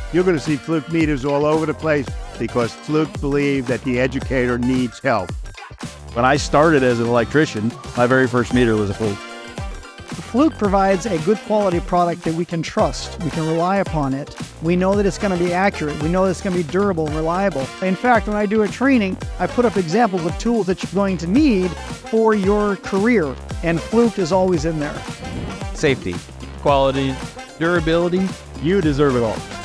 You're going to see Fluke meters all over the place because Fluke believed that the educator needs help. When I started as an electrician, my very first meter was a Fluke. Fluke provides a good quality product that we can trust. We can rely upon it. We know that it's going to be accurate. We know that it's going to be durable and reliable. In fact, when I do a training, I put up examples of tools that you're going to need for your career, and Fluke is always in there. Safety, quality, durability. You deserve it all.